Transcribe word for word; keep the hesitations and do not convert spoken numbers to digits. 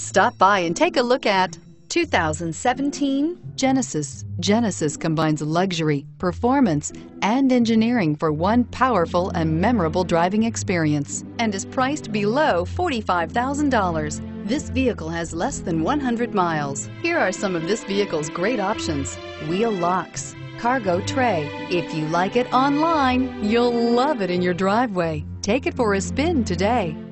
Stop by and take a look at two thousand seventeen Genesis. Genesis combines luxury, performance, and engineering for one powerful and memorable driving experience, and is priced below forty-five thousand dollars. This vehicle has less than one hundred miles. Here are some of this vehicle's great options: wheel locks, cargo tray. If you like it online, you'll love it in your driveway. Take it for a spin today.